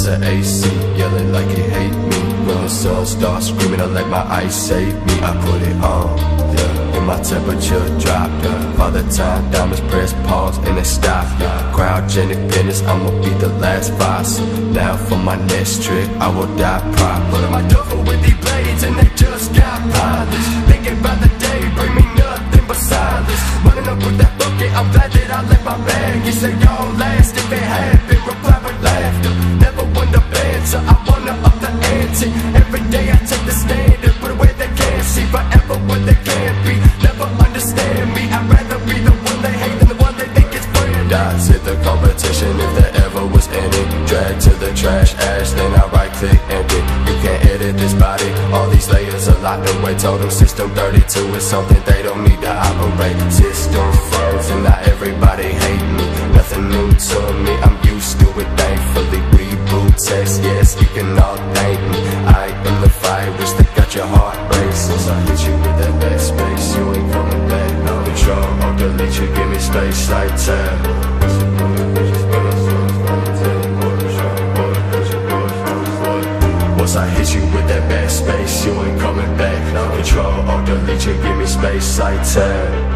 an AC, yelling like he hate me. When the sun starts screaming, I let my ice save me. I put it on, yeah, and my temperature dropped, yeah. Father time, diamonds press pause and they stop, yeah. Cryogenic fitness, I'ma be the last fossil. Now for my next trick, I will die proper. Put on my duffel with these blades and they just got polished. Thinking about the day, bring me nothing but silence. Running up with that bucket, I'm glad that I left my bag. You say y'all last if it had been, reply with laughter. Never won the answer, I wanna up the ante. Every day I take the stand and put away they can't see. Forever what they can't be, never understand me. I'd rather be the one they hate than the one they think is friend. Dots hit the competition if there ever was any. Drag to the trash ash, then I right click edit. You can't edit this body, all these layers are locked away. Total system 32 is something they don't need to operate. System froze and now everybody hate me. Nothing new to me, I'm used to it thankfully. Reboot text, yes, you can all thank me. I am the virus that got your heart racing. Once I hit you with that backspace, you ain't coming back. No Control-Alt-Delete, you give me space like tab. Once I hit you with that backspace, you ain't coming back. No Control-Alt-Delete, you give me space like tab.